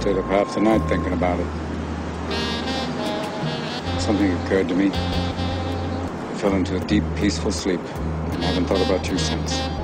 stayed up half the night thinking about it. Something occurred to me. I fell into a deep, peaceful sleep and haven't thought about you since.